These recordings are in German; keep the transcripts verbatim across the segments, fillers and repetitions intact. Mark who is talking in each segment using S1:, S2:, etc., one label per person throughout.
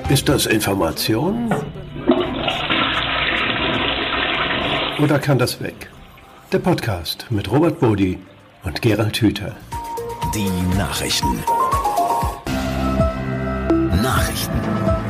S1: Ist das Information? Oder kann das weg? Der Podcast mit Robert Bodi und Gerald Hüther.
S2: Die Nachrichten. Nachrichten.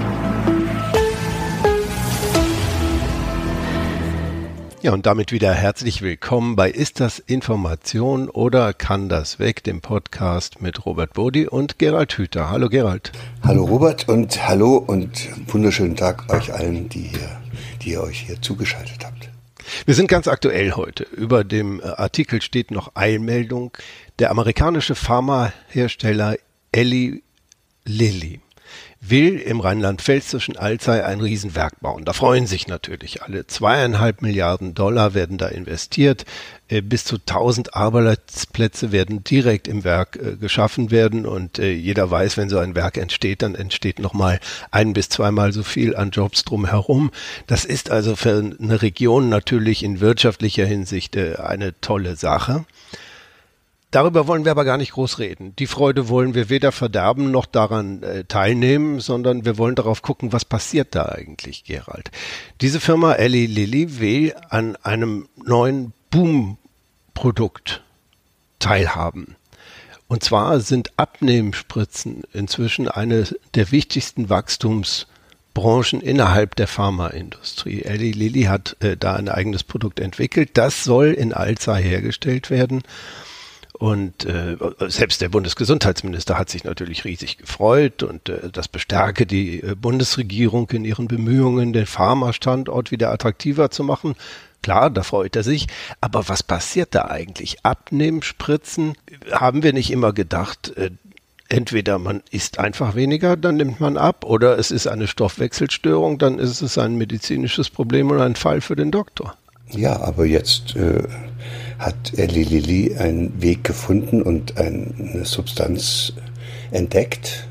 S3: Ja, und damit wieder herzlich willkommen bei Ist das Information oder kann das weg, dem Podcast mit Robert Bodi und Gerald Hüther. Hallo Gerald.
S4: Hallo Robert und hallo und wunderschönen Tag euch allen, die, hier, die ihr euch hier zugeschaltet habt.
S3: Wir sind ganz aktuell heute. Über dem Artikel steht noch Eilmeldung. Der amerikanische Pharmahersteller Eli Lilly will im rheinland-pfälzischen Alzey ein Riesenwerk bauen. Da freuen sich natürlich alle. Zweieinhalb Milliarden Dollar werden da investiert. Bis zu tausend Arbeitsplätze werden direkt im Werk äh, geschaffen werden. Und äh, jeder weiß, wenn so ein Werk entsteht, dann entsteht nochmal ein bis zweimal so viel an Jobs drumherum. Das ist also für eine Region natürlich in wirtschaftlicher Hinsicht äh, eine tolle Sache. Darüber wollen wir aber gar nicht groß reden. Die Freude wollen wir weder verderben noch daran äh, teilnehmen, sondern wir wollen darauf gucken, was passiert da eigentlich, Gerald. Diese Firma Eli Lilly will an einem neuen Boom-Produkt teilhaben. Und zwar sind Abnehmspritzen inzwischen eine der wichtigsten Wachstumsbranchen innerhalb der Pharmaindustrie. Eli Lilly hat äh, da ein eigenes Produkt entwickelt. Das soll in Alzey hergestellt werden. Und äh, selbst der Bundesgesundheitsminister hat sich natürlich riesig gefreut und äh, das bestärke die äh, Bundesregierung in ihren Bemühungen, den Pharmastandort wieder attraktiver zu machen. Klar, da freut er sich. Aber was passiert da eigentlich? Abnehmspritzen, haben wir nicht immer gedacht, äh, entweder man isst einfach weniger, dann nimmt man ab, oder es ist eine Stoffwechselstörung, dann ist es ein medizinisches Problem und ein Fall für den Doktor.
S4: Ja, aber jetzt äh, hat Eli Lilly einen Weg gefunden und eine Substanz entdeckt,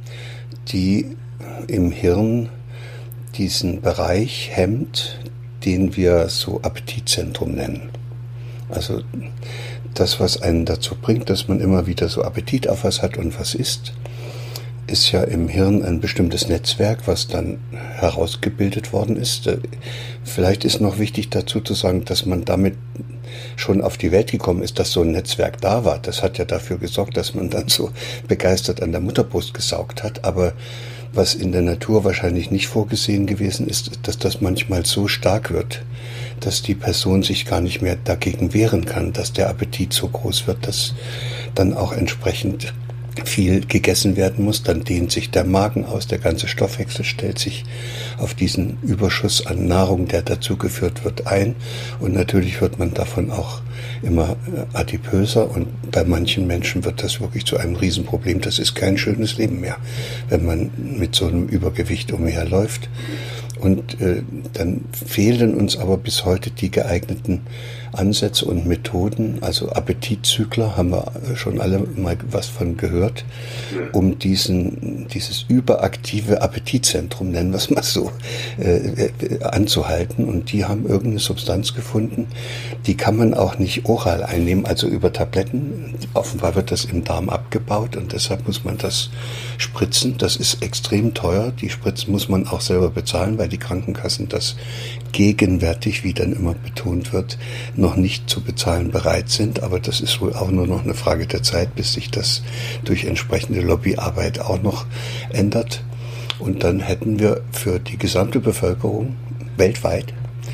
S4: die im Hirn diesen Bereich hemmt, den wir so Appetitzentrum nennen. Also das, was einen dazu bringt, dass man immer wieder so Appetit auf was hat und was isst, ist ja im Hirn ein bestimmtes Netzwerk, was dann herausgebildet worden ist. Vielleicht ist noch wichtig dazu zu sagen, dass man damit schon auf die Welt gekommen ist, dass so ein Netzwerk da war. Das hat ja dafür gesorgt, dass man dann so begeistert an der Mutterbrust gesaugt hat. Aber was in der Natur wahrscheinlich nicht vorgesehen gewesen ist, dass das manchmal so stark wird, dass die Person sich gar nicht mehr dagegen wehren kann, dass der Appetit so groß wird, dass dann auch entsprechend viel gegessen werden muss, dann dehnt sich der Magen aus, der ganze Stoffwechsel stellt sich auf diesen Überschuss an Nahrung, der dazugeführt wird, ein, und natürlich wird man davon auch immer adipöser, und bei manchen Menschen wird das wirklich zu einem Riesenproblem. Das ist kein schönes Leben mehr, wenn man mit so einem Übergewicht umherläuft. Und äh, dann fehlen uns aber bis heute die geeigneten Ansätze und Methoden, also Appetitzügler, haben wir schon alle mal was von gehört, um diesen, dieses überaktive Appetitzentrum, nennen wir es mal so, äh, anzuhalten. Und die haben irgendeine Substanz gefunden, die kann man auch nicht oral einnehmen, also über Tabletten. Offenbar wird das im Darm abgebaut und deshalb muss man das spritzen. Das ist extrem teuer. Die Spritzen muss man auch selber bezahlen, weil die Krankenkassen das gegenwärtig, wie dann immer betont wird, noch nicht zu bezahlen bereit sind. Aber das ist wohl auch nur noch eine Frage der Zeit, bis sich das durch entsprechende Lobbyarbeit auch noch ändert. Und dann hätten wir für die gesamte Bevölkerung weltweit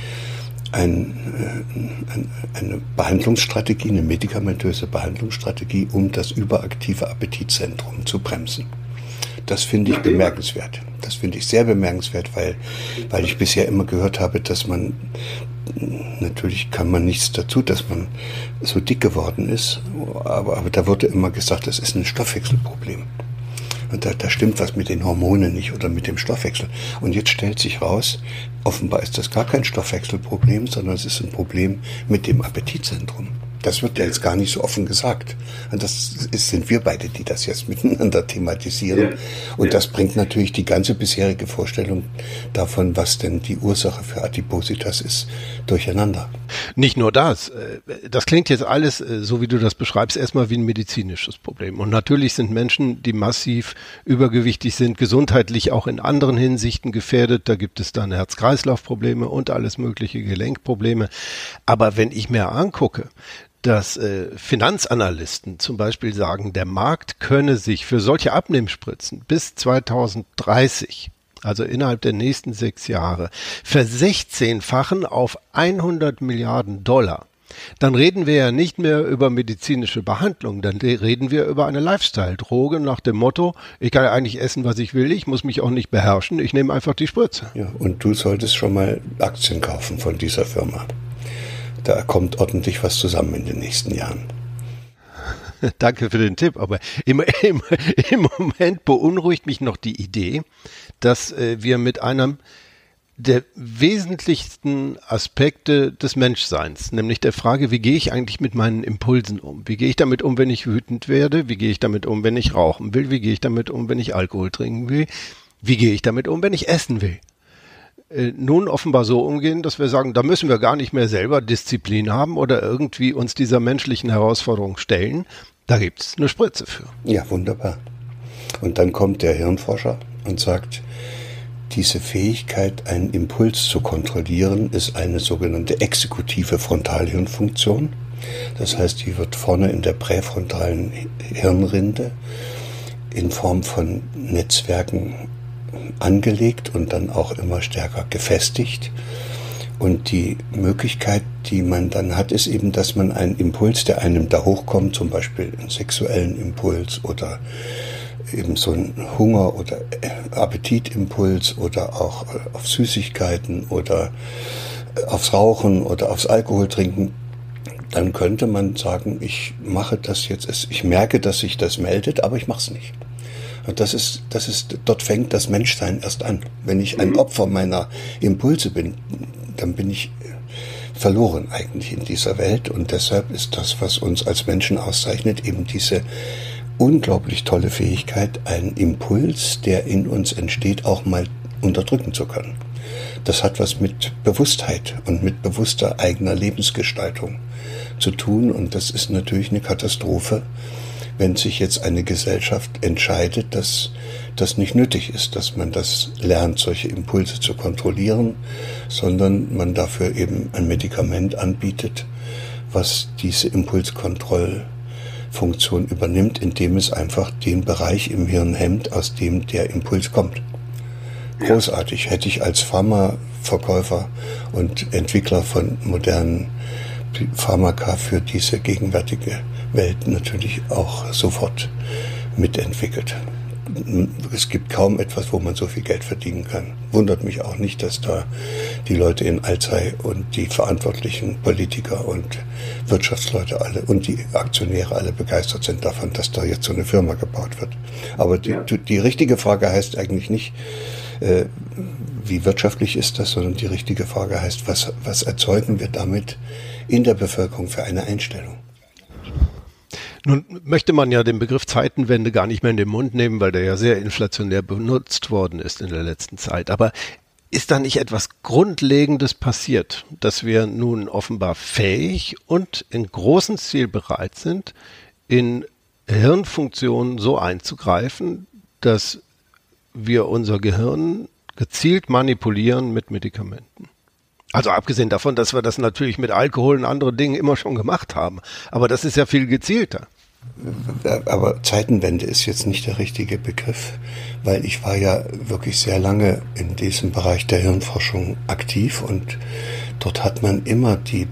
S4: ein, ein, eine Behandlungsstrategie, eine medikamentöse Behandlungsstrategie, um das überaktive Appetitzentrum zu bremsen. Das finde ich bemerkenswert. Das finde ich sehr bemerkenswert, weil, weil ich bisher immer gehört habe, dass man, natürlich kann man nichts dazu, dass man so dick geworden ist, aber, aber da wurde immer gesagt, das ist ein Stoffwechselproblem. Und da, da stimmt was mit den Hormonen nicht oder mit dem Stoffwechsel. Und jetzt stellt sich raus, offenbar ist das gar kein Stoffwechselproblem, sondern es ist ein Problem mit dem Appetitzentrum. Das wird ja jetzt gar nicht so offen gesagt. Und das ist, sind wir beide, die das jetzt miteinander thematisieren. Ja. Und ja. das bringt natürlich die ganze bisherige Vorstellung davon, was denn die Ursache für Adipositas ist, durcheinander.
S3: Nicht nur das. Das klingt jetzt alles, so wie du das beschreibst, erstmal wie ein medizinisches Problem. Und natürlich sind Menschen, die massiv übergewichtig sind, gesundheitlich auch in anderen Hinsichten gefährdet. Da gibt es dann Herz-Kreislauf-Probleme und alles mögliche Gelenkprobleme. Aber wenn ich mir angucke, dass äh, Finanzanalysten zum Beispiel sagen, der Markt könne sich für solche Abnehmspritzen bis zweitausenddreißig, also innerhalb der nächsten sechs Jahre, versechzehnfachen auf hundert Milliarden Dollar, dann reden wir ja nicht mehr über medizinische Behandlung, dann reden wir über eine Lifestyle-Droge nach dem Motto, ich kann ja eigentlich essen, was ich will, ich muss mich auch nicht beherrschen, ich nehme einfach die Spritze.
S4: Ja, und du solltest schon mal Aktien kaufen von dieser Firma. Da kommt ordentlich was zusammen in den nächsten Jahren.
S3: Danke für den Tipp, aber im, im, im Moment beunruhigt mich noch die Idee, dass äh, wir mit einem der wesentlichsten Aspekte des Menschseins, nämlich der Frage, wie gehe ich eigentlich mit meinen Impulsen um? Wie gehe ich damit um, wenn ich wütend werde? Wie gehe ich damit um, wenn ich rauchen will? Wie gehe ich damit um, wenn ich Alkohol trinken will? Wie gehe ich damit um, wenn ich essen will? Nun offenbar so umgehen, dass wir sagen, da müssen wir gar nicht mehr selber Disziplin haben oder irgendwie uns dieser menschlichen Herausforderung stellen. Da gibt es eine Spritze für.
S4: Ja, wunderbar. Und dann kommt der Hirnforscher und sagt, diese Fähigkeit, einen Impuls zu kontrollieren, ist eine sogenannte exekutive Frontalhirnfunktion. Das heißt, die wird vorne in der präfrontalen Hirnrinde in Form von Netzwerken angelegt und dann auch immer stärker gefestigt. Und die Möglichkeit, die man dann hat, ist eben, dass man einen Impuls, der einem da hochkommt, zum Beispiel einen sexuellen Impuls oder eben so einen Hunger- oder Appetitimpuls oder auch auf Süßigkeiten oder aufs Rauchen oder aufs Alkoholtrinken, dann könnte man sagen, ich mache das jetzt, ich merke, dass sich das meldet, aber ich mache es nicht. Und das ist, das ist, dort fängt das Menschsein erst an. Wenn ich ein Opfer meiner Impulse bin, dann bin ich verloren eigentlich in dieser Welt. Und deshalb ist das, was uns als Menschen auszeichnet, eben diese unglaublich tolle Fähigkeit, einen Impuls, der in uns entsteht, auch mal unterdrücken zu können. Das hat was mit Bewusstheit und mit bewusster eigener Lebensgestaltung zu tun. Und das ist natürlich eine Katastrophe, wenn sich jetzt eine Gesellschaft entscheidet, dass das nicht nötig ist, dass man das lernt, solche Impulse zu kontrollieren, sondern man dafür eben ein Medikament anbietet, was diese Impulskontrollfunktion übernimmt, indem es einfach den Bereich im Hirn hemmt, aus dem der Impuls kommt. Großartig. Hätte ich als Pharmaverkäufer und Entwickler von modernen Pharmaka für diese gegenwärtige Welt natürlich auch sofort mitentwickelt. Es gibt kaum etwas, wo man so viel Geld verdienen kann. Wundert mich auch nicht, dass da die Leute in Alzey und die verantwortlichen Politiker und Wirtschaftsleute alle und die Aktionäre alle begeistert sind davon, dass da jetzt so eine Firma gebaut wird. Aber die, ja. die richtige Frage heißt eigentlich nicht, äh, wie wirtschaftlich ist das, sondern die richtige Frage heißt, was, was erzeugen wir damit in der Bevölkerung für eine Einstellung?
S3: Nun möchte man ja den Begriff Zeitenwende gar nicht mehr in den Mund nehmen, weil der ja sehr inflationär benutzt worden ist in der letzten Zeit. Aber ist da nicht etwas Grundlegendes passiert, dass wir nun offenbar fähig und in großem Stil bereit sind, in Hirnfunktionen so einzugreifen, dass wir unser Gehirn gezielt manipulieren mit Medikamenten? Also abgesehen davon, dass wir das natürlich mit Alkohol und anderen Dingen immer schon gemacht haben. Aber das ist ja viel gezielter.
S4: Aber Zeitenwende ist jetzt nicht der richtige Begriff, weil ich war ja wirklich sehr lange in diesem Bereich der Hirnforschung aktiv und dort hat man immer die,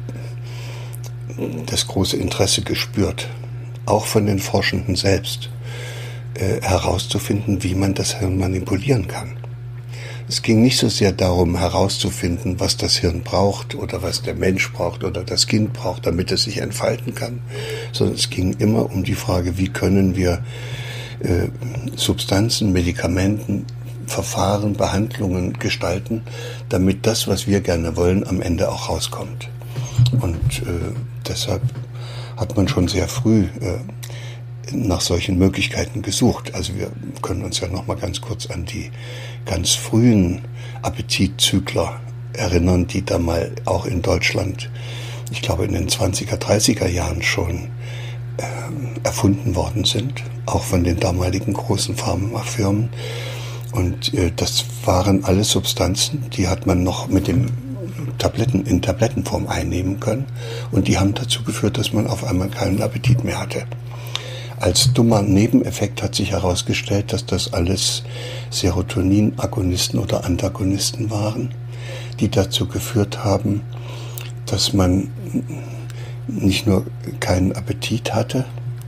S4: das große Interesse gespürt, auch von den Forschenden selbst, äh, herauszufinden, wie man das Hirn manipulieren kann. Es ging nicht so sehr darum, herauszufinden, was das Hirn braucht oder was der Mensch braucht oder das Kind braucht, damit es sich entfalten kann, sondern es ging immer um die Frage, wie können wir äh, Substanzen, Medikamenten, Verfahren, Behandlungen gestalten, damit das, was wir gerne wollen, am Ende auch rauskommt. Und äh, deshalb hat man schon sehr früh äh, nach solchen Möglichkeiten gesucht. Also wir können uns ja noch mal ganz kurz an die ganz frühen Appetitzügler erinnern, die da mal auch in Deutschland, ich glaube in den zwanziger, dreißiger Jahren schon äh, erfunden worden sind, auch von den damaligen großen Pharmafirmen. Und äh, das waren alles Substanzen, die hat man noch mit dem Tabletten in Tablettenform einnehmen können. Und die haben dazu geführt, dass man auf einmal keinen Appetit mehr hatte. Als dummer Nebeneffekt hat sich herausgestellt, dass das alles Serotonin-Agonisten oder Antagonisten waren, die dazu geführt haben, dass man nicht nur keinen Appetit hatte,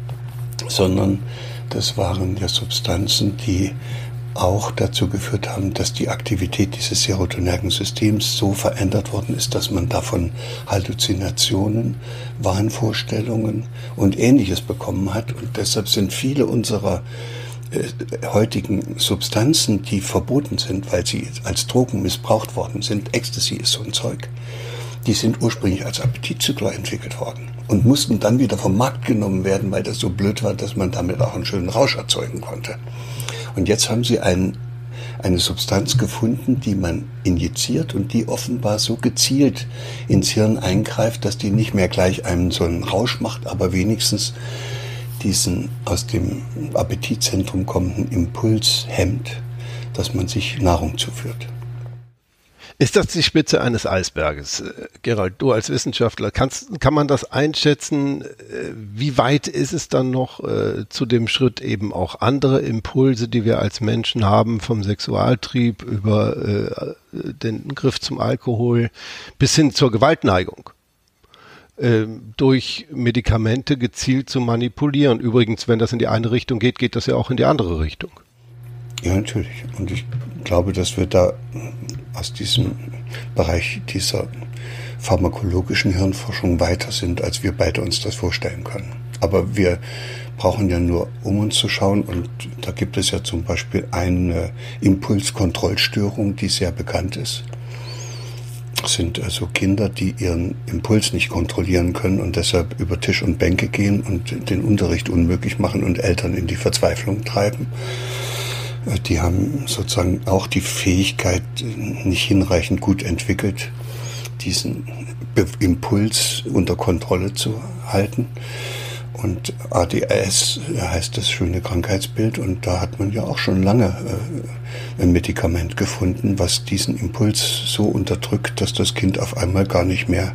S4: sondern das waren ja Substanzen, die auch dazu geführt haben, dass die Aktivität dieses serotonergen Systems so verändert worden ist, dass man davon Halluzinationen, Wahnvorstellungen und Ähnliches bekommen hat. Und deshalb sind viele unserer äh, heutigen Substanzen, die verboten sind, weil sie als Drogen missbraucht worden sind, Ecstasy ist so ein Zeug, die sind ursprünglich als Appetitzügler entwickelt worden und mussten dann wieder vom Markt genommen werden, weil das so blöd war, dass man damit auch einen schönen Rausch erzeugen konnte. Und jetzt haben sie ein, eine Substanz gefunden, die man injiziert und die offenbar so gezielt ins Hirn eingreift, dass die nicht mehr gleich einem so einen Rausch macht, aber wenigstens diesen aus dem Appetitzentrum kommenden Impuls hemmt, dass man sich Nahrung zuführt.
S3: Ist das die Spitze eines Eisberges? Gerald, du als Wissenschaftler, kannst, kann man das einschätzen? Wie weit ist es dann noch äh, zu dem Schritt, eben auch andere Impulse, die wir als Menschen haben, vom Sexualtrieb über äh, den Griff zum Alkohol bis hin zur Gewaltneigung, äh, durch Medikamente gezielt zu manipulieren? Übrigens, wenn das in die eine Richtung geht, geht das ja auch in die andere Richtung.
S4: Ja, natürlich. Und ich glaube, dass wir da aus diesem Bereich dieser pharmakologischen Hirnforschung weiter sind, als wir beide uns das vorstellen können. Aber wir brauchen ja nur um uns zu schauen und da gibt es ja zum Beispiel eine Impulskontrollstörung, die sehr bekannt ist. Das sind also Kinder, die ihren Impuls nicht kontrollieren können und deshalb über Tisch und Bänke gehen und den Unterricht unmöglich machen und Eltern in die Verzweiflung treiben. Die haben sozusagen auch die Fähigkeit nicht hinreichend gut entwickelt, diesen Be- Impuls unter Kontrolle zu halten. Und A D S heißt das schöne Krankheitsbild und da hat man ja auch schon lange äh, ein Medikament gefunden, was diesen Impuls so unterdrückt, dass das Kind auf einmal gar nicht mehr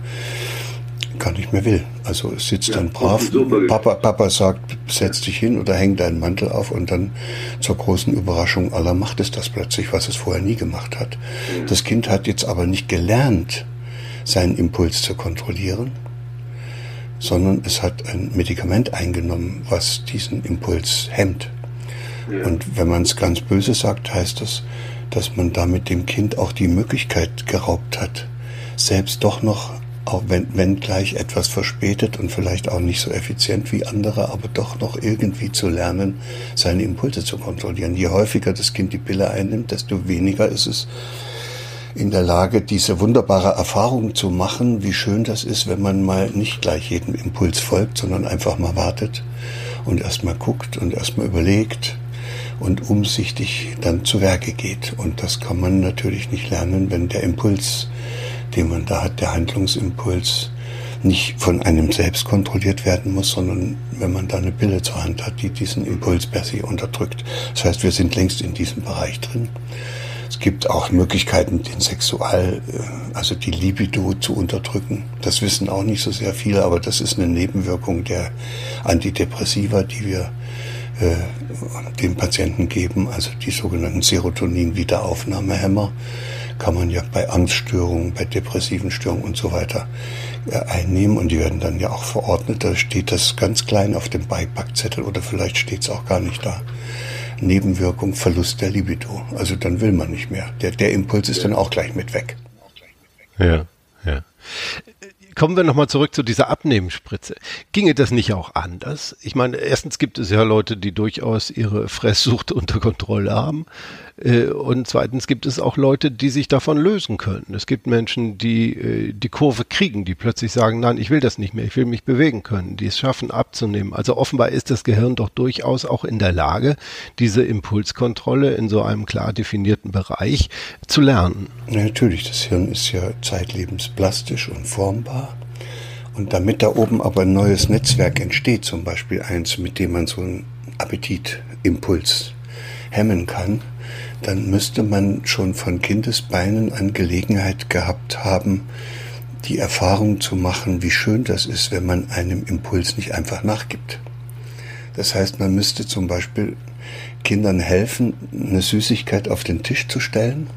S4: gar nicht mehr will. Also es sitzt ja, dann brav, Papa, Papa sagt, setz dich hin oder häng deinen Mantel auf und dann zur großen Überraschung aller macht es das plötzlich, was es vorher nie gemacht hat. Ja. Das Kind hat jetzt aber nicht gelernt, seinen Impuls zu kontrollieren, sondern es hat ein Medikament eingenommen, was diesen Impuls hemmt. Ja. Und wenn man es ganz böse sagt, heißt das, dass man damit dem Kind auch die Möglichkeit geraubt hat, selbst doch noch, auch wenn, wenn gleich etwas verspätet und vielleicht auch nicht so effizient wie andere, aber doch noch irgendwie zu lernen, seine Impulse zu kontrollieren. Je häufiger das Kind die Pille einnimmt, desto weniger ist es in der Lage, diese wunderbare Erfahrung zu machen, wie schön das ist, wenn man mal nicht gleich jedem Impuls folgt, sondern einfach mal wartet und erstmal guckt und erstmal überlegt und umsichtig dann zu Werke geht. Und das kann man natürlich nicht lernen, wenn der Impuls, den man da hat, der Handlungsimpuls, nicht von einem selbst kontrolliert werden muss, sondern wenn man da eine Pille zur Hand hat, die diesen Impuls per se unterdrückt. Das heißt, wir sind längst in diesem Bereich drin. Es gibt auch Möglichkeiten, den Sexual, also die Libido zu unterdrücken. Das wissen auch nicht so sehr viele, aber das ist eine Nebenwirkung der Antidepressiva, die wir äh, den Patienten geben, also die sogenannten Serotonin-Wiederaufnahmehämmer. Kann man ja bei Angststörungen, bei depressiven Störungen und so weiter äh, einnehmen und die werden dann ja auch verordnet. Da steht das ganz klein auf dem Beipackzettel oder vielleicht steht es auch gar nicht da. Nebenwirkung, Verlust der Libido. Also dann will man nicht mehr. Der, der Impuls ist dann auch gleich mit weg.
S3: Ja, ja. Kommen wir nochmal zurück zu dieser Abnehmspritze. Ginge das nicht auch anders? Ich meine, erstens gibt es ja Leute, die durchaus ihre Fresssucht unter Kontrolle haben. Und zweitens gibt es auch Leute, die sich davon lösen können. Es gibt Menschen, die die Kurve kriegen, die plötzlich sagen, nein, ich will das nicht mehr, ich will mich bewegen können, die es schaffen abzunehmen. Also offenbar ist das Gehirn doch durchaus auch in der Lage, diese Impulskontrolle in so einem klar definierten Bereich zu lernen.
S4: Ja, natürlich, das Hirn ist ja zeitlebens plastisch und formbar. Und damit da oben aber ein neues Netzwerk entsteht, zum Beispiel eins, mit dem man so einen Appetitimpuls hemmen kann, dann müsste man schon von Kindesbeinen an Gelegenheit gehabt haben, die Erfahrung zu machen, wie schön das ist, wenn man einem Impuls nicht einfach nachgibt. Das heißt, man müsste zum Beispiel Kindern helfen, eine Süßigkeit auf den Tisch zu stellen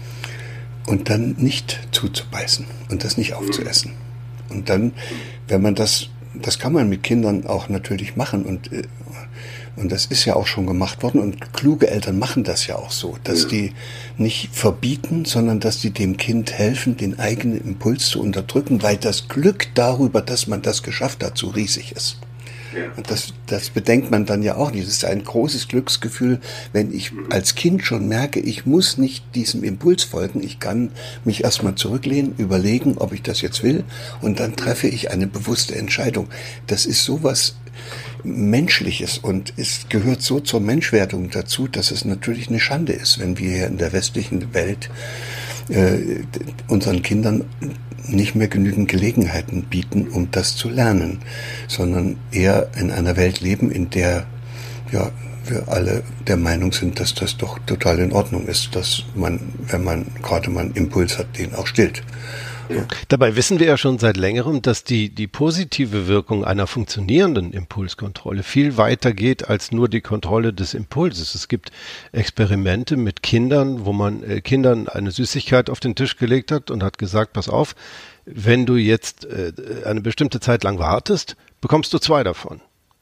S4: und dann nicht zuzubeißen und das nicht aufzuessen. Und dann, wenn man das, das kann man mit Kindern auch natürlich machen und, und das ist ja auch schon gemacht worden und kluge Eltern machen das ja auch so, dass die nicht verbieten, sondern dass die dem Kind helfen, den eigenen Impuls zu unterdrücken, weil das Glück darüber, dass man das geschafft hat, so riesig ist. Und das, das bedenkt man dann ja auch nicht. Es ist ein großes Glücksgefühl, wenn ich als Kind schon merke, ich muss nicht diesem Impuls folgen. Ich kann mich erstmal zurücklehnen, überlegen, ob ich das jetzt will. Und dann treffe ich eine bewusste Entscheidung. Das ist sowas Menschliches und es gehört so zur Menschwerdung dazu, dass es natürlich eine Schande ist, wenn wir hier in der westlichen Welt äh, unseren Kindern nicht mehr genügend Gelegenheiten bieten, um das zu lernen, sondern eher in einer Welt leben, in der ja, wir alle der Meinung sind, dass das doch total in Ordnung ist, dass man, wenn man gerade mal einen Impuls hat, den auch stillt.
S3: Ja. Dabei wissen wir ja schon seit längerem, dass die, die positive Wirkung einer funktionierenden Impulskontrolle viel weiter geht als nur die Kontrolle des Impulses. Es gibt Experimente mit Kindern, wo man äh, Kindern eine Süßigkeit auf den Tisch gelegt hat und hat gesagt, pass auf, wenn du jetzt äh, eine bestimmte Zeit lang wartest, bekommst du zwei davon.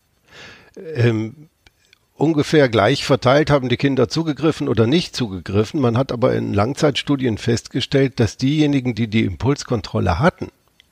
S3: Ähm, Ungefähr gleich verteilt haben die Kinder zugegriffen oder nicht zugegriffen. Man hat aber in Langzeitstudien festgestellt, dass diejenigen, die die Impulskontrolle hatten,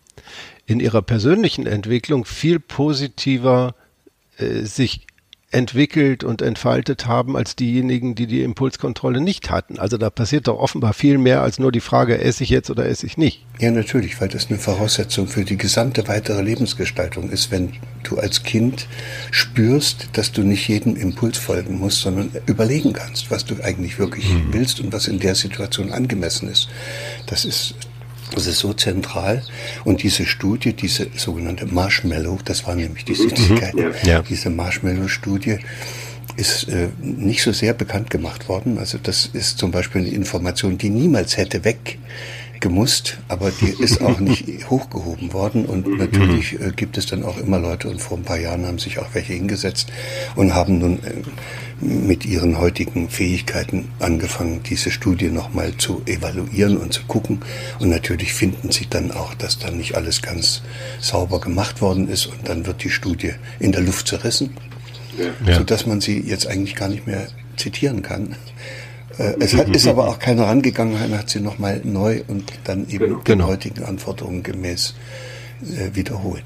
S3: in ihrer persönlichen Entwicklung viel positiver äh, sich entwickelt und entfaltet haben als diejenigen, die die Impulskontrolle nicht hatten. Also da passiert doch offenbar viel mehr als nur die Frage, esse ich jetzt oder esse ich nicht.
S4: Ja, natürlich, weil das eine Voraussetzung für die gesamte weitere Lebensgestaltung ist, wenn du als Kind spürst, dass du nicht jedem Impuls folgen musst, sondern überlegen kannst, was du eigentlich wirklich mhm. willst und was in der Situation angemessen ist. Das ist Das ist so zentral. Und diese Studie, diese sogenannte Marshmallow, das war nämlich die Süßigkeit, mhm. ja. diese Marshmallow-Studie ist äh, nicht so sehr bekannt gemacht worden. Also das ist zum Beispiel eine Information, die niemals hätte weggemusst, aber die ist auch nicht hochgehoben worden. Und natürlich äh, gibt es dann auch immer Leute, und vor ein paar Jahren haben sich auch welche hingesetzt und haben nun äh, mit ihren heutigen Fähigkeiten angefangen, diese Studie nochmal zu evaluieren und zu gucken. Und natürlich finden sie dann auch, dass da nicht alles ganz sauber gemacht worden ist. Und dann wird die Studie in der Luft zerrissen, ja. sodass man sie jetzt eigentlich gar nicht mehr zitieren kann. Es hat, ist aber auch keiner rangegangen, hat sie nochmal neu und dann eben genau. den heutigen Anforderungen gemäß äh, wiederholt.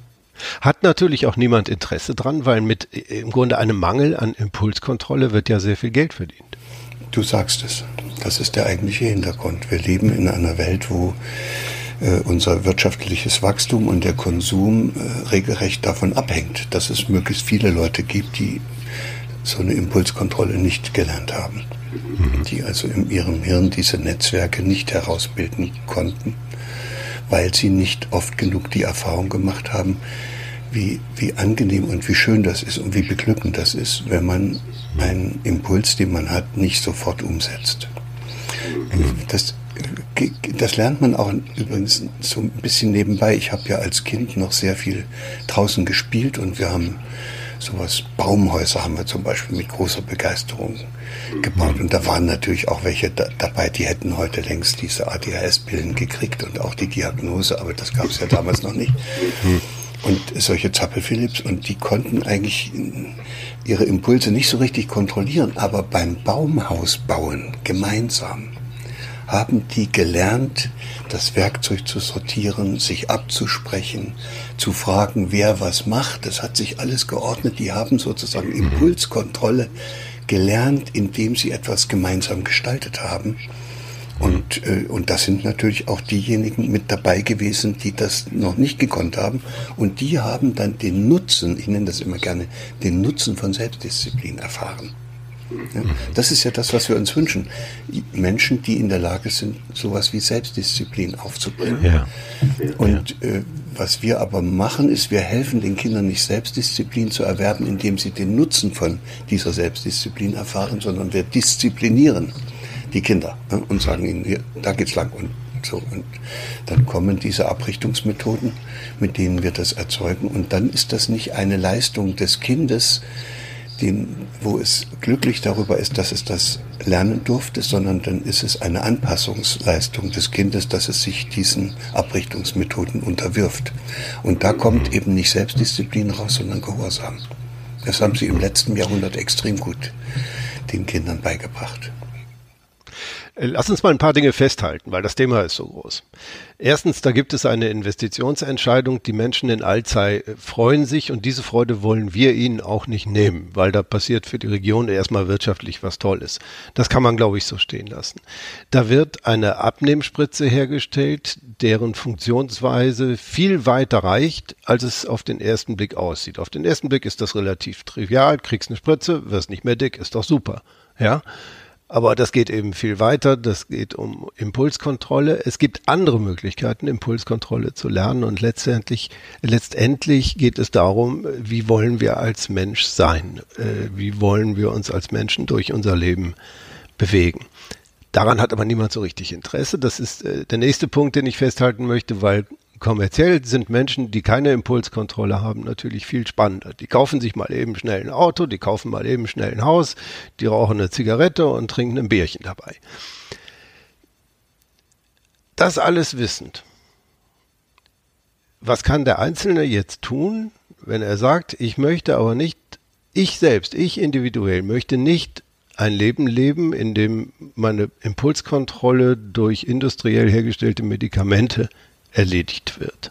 S3: Hat natürlich auch niemand Interesse dran, weil mit im Grunde einem Mangel an Impulskontrolle wird ja sehr viel Geld verdient.
S4: Du sagst es. Das ist der eigentliche Hintergrund. Wir leben in einer Welt, wo äh, unser wirtschaftliches Wachstum und der Konsum äh, regelrecht davon abhängt, dass es möglichst viele Leute gibt, die so eine Impulskontrolle nicht gelernt haben. Mhm. Die also in ihrem Hirn diese Netzwerke nicht herausbilden konnten, weil sie nicht oft genug die Erfahrung gemacht haben, wie, wie angenehm und wie schön das ist und wie beglückend das ist, wenn man einen Impuls, den man hat, nicht sofort umsetzt. Das, das lernt man auch übrigens so ein bisschen nebenbei. Ich habe ja als Kind noch sehr viel draußen gespielt und wir haben sowas, Baumhäuser haben wir zum Beispiel mit großer Begeisterung gebaut. Und da waren natürlich auch welche da, dabei, die hätten heute längst diese A D H S-Pillen gekriegt und auch die Diagnose, aber das gab es ja damals noch nicht. Und solche Zappel-Philipps, und die konnten eigentlich ihre Impulse nicht so richtig kontrollieren, aber beim Baumhaus bauen gemeinsam haben die gelernt, das Werkzeug zu sortieren, sich abzusprechen, zu fragen, wer was macht. Das hat sich alles geordnet. Die haben sozusagen Impulskontrolle gelernt, indem sie etwas gemeinsam gestaltet haben. Und, äh, und das sind natürlich auch diejenigen mit dabei gewesen, die das noch nicht gekonnt haben. Und die haben dann den Nutzen, ich nenne das immer gerne, den Nutzen von Selbstdisziplin erfahren. Ja, das ist ja das, was wir uns wünschen. Menschen, die in der Lage sind, sowas wie Selbstdisziplin aufzubringen. Ja. Und äh, was wir aber machen, ist, wir helfen den Kindern nicht, Selbstdisziplin zu erwerben, indem sie den Nutzen von dieser Selbstdisziplin erfahren, sondern wir disziplinieren die Kinder, ne, und sagen ihnen, hier, da geht's lang und so. Und dann kommen diese Abrichtungsmethoden, mit denen wir das erzeugen. Und dann ist das nicht eine Leistung des Kindes, den, wo es glücklich darüber ist, dass es das lernen durfte, sondern dann ist es eine Anpassungsleistung des Kindes, dass es sich diesen Abrichtungsmethoden unterwirft. Und da kommt eben nicht Selbstdisziplin raus, sondern Gehorsam. Das haben sie im letzten Jahrhundert extrem gut den Kindern beigebracht.
S3: Lass uns mal ein paar Dinge festhalten, weil das Thema ist so groß. Erstens, da gibt es eine Investitionsentscheidung. Die Menschen in Alzey freuen sich und diese Freude wollen wir ihnen auch nicht nehmen, weil da passiert für die Region erstmal wirtschaftlich was Tolles. Das kann man, glaube ich, so stehen lassen. Da wird eine Abnehmspritze hergestellt, deren Funktionsweise viel weiter reicht, als es auf den ersten Blick aussieht. Auf den ersten Blick ist das relativ trivial, kriegst eine Spritze, wirst nicht mehr dick, ist doch super, ja. Aber das geht eben viel weiter, das geht um Impulskontrolle. Es gibt andere Möglichkeiten, Impulskontrolle zu lernen und letztendlich, letztendlich geht es darum, wie wollen wir als Mensch sein? Äh, wie wollen wir uns als Menschen durch unser Leben bewegen? Daran hat aber niemand so richtig Interesse. Das ist äh, der nächste Punkt, den ich festhalten möchte, weil kommerziell sind Menschen, die keine Impulskontrolle haben, natürlich viel spannender. Die kaufen sich mal eben schnell ein Auto, die kaufen mal eben schnell ein Haus, die rauchen eine Zigarette und trinken ein Bierchen dabei. Das alles wissend. Was kann der Einzelne jetzt tun, wenn er sagt, ich möchte aber nicht, ich selbst, ich individuell möchte nicht ein Leben leben, in dem meine Impulskontrolle durch industriell hergestellte Medikamente erledigt wird?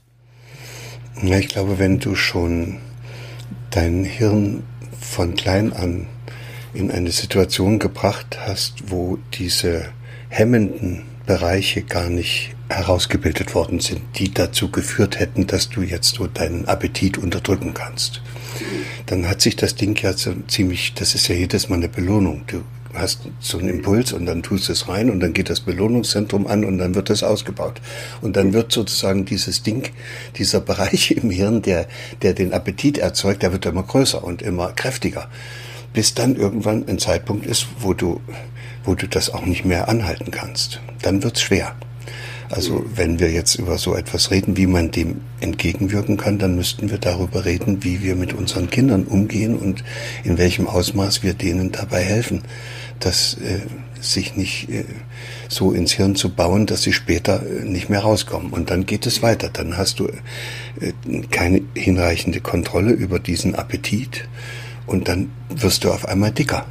S4: Ja, ich glaube, wenn du schon dein Hirn von klein an in eine Situation gebracht hast, wo diese hemmenden Bereiche gar nicht herausgebildet worden sind, die dazu geführt hätten, dass du jetzt so deinen Appetit unterdrücken kannst, dann hat sich das Ding ja so ziemlich, das ist ja jedes Mal eine Belohnung. Du hast so einen Impuls und dann tust du es rein und dann geht das Belohnungszentrum an und dann wird das ausgebaut. Und dann wird sozusagen dieses Ding, dieser Bereich im Hirn, der, der den Appetit erzeugt, der wird immer größer und immer kräftiger. Bis dann irgendwann ein Zeitpunkt ist, wo du, wo du das auch nicht mehr anhalten kannst. Dann wird's schwer. Also wenn wir jetzt über so etwas reden, wie man dem entgegenwirken kann, dann müssten wir darüber reden, wie wir mit unseren Kindern umgehen und in welchem Ausmaß wir denen dabei helfen, das äh, sich nicht äh, so ins Hirn zu bauen, dass sie später äh, nicht mehr rauskommen. Und dann geht es weiter. Dann hast du äh, keine hinreichende Kontrolle über diesen Appetit und dann wirst du auf einmal dicker.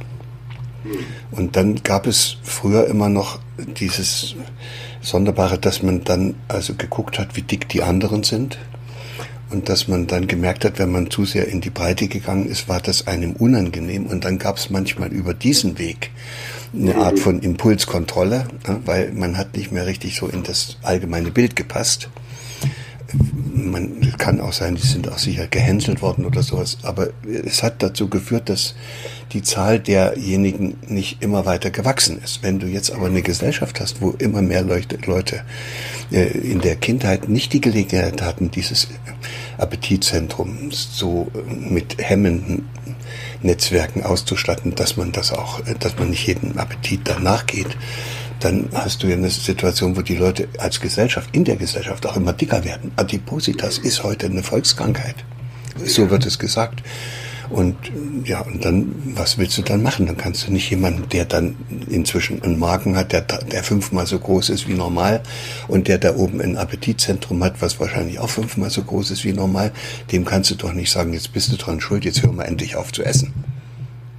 S4: Und dann gab es früher immer noch dieses Sonderbare, dass man dann also geguckt hat, wie dick die anderen sind und dass man dann gemerkt hat, wenn man zu sehr in die Breite gegangen ist, war das einem unangenehm und dann gab es manchmal über diesen Weg eine Art von Impulskontrolle, weil man hat nicht mehr richtig so in das allgemeine Bild gepasst. Man kann auch sein, die sind auch sicher gehänselt worden oder sowas, aber es hat dazu geführt, dass die Zahl derjenigen nicht immer weiter gewachsen ist. Wenn du jetzt aber eine Gesellschaft hast, wo immer mehr Leute, Leute äh, in der Kindheit nicht die Gelegenheit hatten, dieses Appetitzentrum so mit hemmenden Netzwerken auszustatten, dass man das auch, dass man nicht jedem Appetit danach geht, dann hast du ja eine Situation, wo die Leute als Gesellschaft, in der Gesellschaft auch immer dicker werden. Adipositas ist heute eine Volkskrankheit. So wird es gesagt. Und ja, und dann, was willst du dann machen? Dann kannst du nicht jemanden, der dann inzwischen einen Magen hat, der, der fünfmal so groß ist wie normal und der da oben ein Appetitzentrum hat, was wahrscheinlich auch fünfmal so groß ist wie normal, dem kannst du doch nicht sagen, jetzt bist du dran schuld, jetzt hör mal endlich auf zu essen.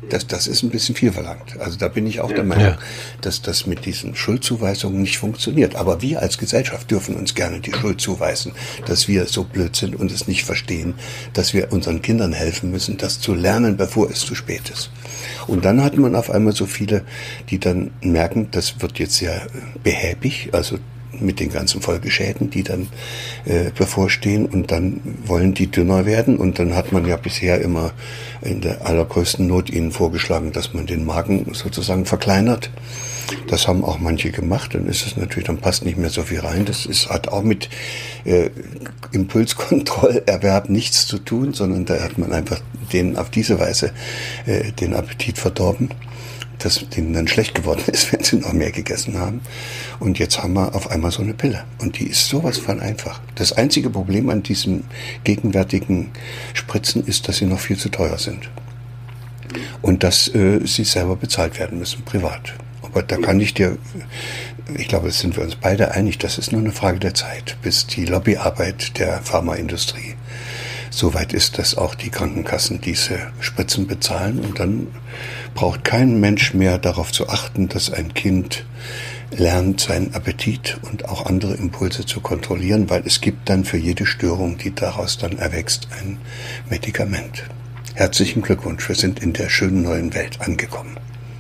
S4: Das, das ist ein bisschen viel verlangt. Also da bin ich auch der Meinung, ja. dass das mit diesen Schuldzuweisungen nicht funktioniert. Aber wir als Gesellschaft dürfen uns gerne die Schuld zuweisen, dass wir so blöd sind und es nicht verstehen, dass wir unseren Kindern helfen müssen, das zu lernen, bevor es zu spät ist. Und dann hat man auf einmal so viele, die dann merken, das wird jetzt sehr behäbig, also mit den ganzen Folgeschäden, die dann äh, bevorstehen, und dann wollen die dünner werden, und dann hat man ja bisher immer in der allergrößten Not ihnen vorgeschlagen, dass man den Magen sozusagen verkleinert. Das haben auch manche gemacht, dann ist es natürlich, dann passt nicht mehr so viel rein. Das ist, hat auch mit äh, Impulskontrollerwerb nichts zu tun, sondern da hat man einfach denen auf diese Weise äh, den Appetit verdorben, dass denen dann schlecht geworden ist, wenn sie noch mehr gegessen haben. Und jetzt haben wir auf einmal so eine Pille. Und die ist sowas von einfach. Das einzige Problem an diesen gegenwärtigen Spritzen ist, dass sie noch viel zu teuer sind. Und dass äh, sie selber bezahlt werden müssen, privat. Aber da kann ich dir, ich glaube, das sind wir uns beide einig, das ist nur eine Frage der Zeit, bis die Lobbyarbeit der Pharmaindustrie soweit ist, dass auch die Krankenkassen diese Spritzen bezahlen, und dann braucht kein Mensch mehr darauf zu achten, dass ein Kind lernt, seinen Appetit und auch andere Impulse zu kontrollieren, weil es gibt dann für jede Störung, die daraus dann erwächst, ein Medikament. Herzlichen Glückwunsch, wir sind in der schönen neuen Welt angekommen.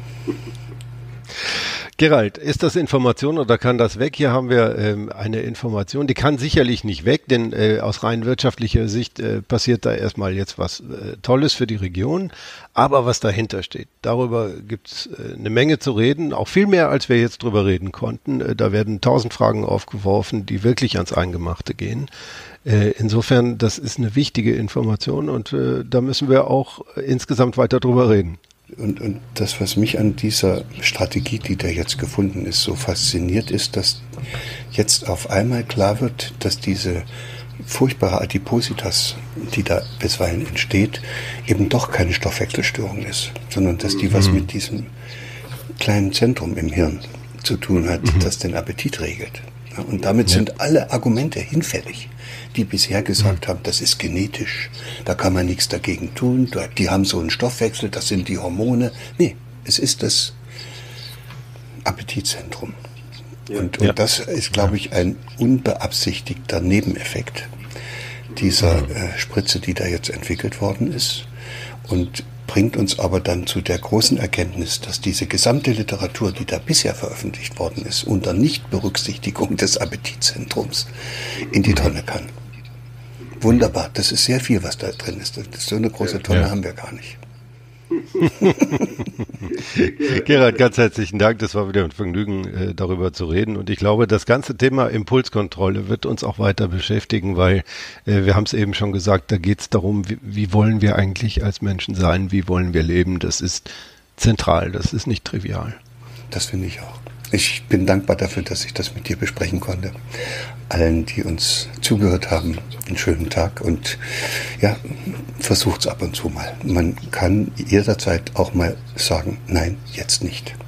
S3: Gerald, ist das Information oder kann das weg? Hier haben wir ähm, eine Information, die kann sicherlich nicht weg, denn äh, aus rein wirtschaftlicher Sicht äh, passiert da erstmal jetzt was äh, Tolles für die Region, aber was dahinter steht, darüber gibt es äh, eine Menge zu reden, auch viel mehr, als wir jetzt drüber reden konnten. Äh, da werden tausend Fragen aufgeworfen, die wirklich ans Eingemachte gehen. Äh, insofern, das ist eine wichtige Information, und äh, da müssen wir auch äh, insgesamt weiter drüber reden.
S4: Und, und das, was mich an dieser Strategie, die da jetzt gefunden ist, so fasziniert, ist, dass jetzt auf einmal klar wird, dass diese furchtbare Adipositas, die da bisweilen entsteht, eben doch keine Stoffwechselstörung ist, sondern dass die was mhm. mit diesem kleinen Zentrum im Hirn zu tun hat, mhm. das den Appetit regelt. Ja, und damit ja. sind alle Argumente hinfällig, die bisher gesagt haben, das ist genetisch, da kann man nichts dagegen tun, die haben so einen Stoffwechsel, das sind die Hormone. Nee, es ist das Appetitzentrum. Ja. Und, und ja. das ist, glaube ich, ein unbeabsichtigter Nebeneffekt dieser äh, Spritze, die da jetzt entwickelt worden ist, und bringt uns aber dann zu der großen Erkenntnis, dass diese gesamte Literatur, die da bisher veröffentlicht worden ist, unter Nichtberücksichtigung des Appetitzentrums in die Tonne kann. Wunderbar, das ist sehr viel, was da drin ist. So eine große Tonne ja. haben wir gar nicht.
S3: Gerald, ganz herzlichen Dank. Das war wieder ein Vergnügen, äh, darüber zu reden. Und ich glaube, das ganze Thema Impulskontrolle wird uns auch weiter beschäftigen, weil äh, wir haben es eben schon gesagt, da geht es darum, wie, wie wollen wir eigentlich als Menschen sein, wie wollen wir leben. Das ist zentral, das ist nicht trivial.
S4: Das finde ich auch. Ich bin dankbar dafür, dass ich das mit dir besprechen konnte. Allen, die uns zugehört haben, einen schönen Tag, und ja, versucht's ab und zu mal. Man kann jederzeit auch mal sagen, nein, jetzt nicht.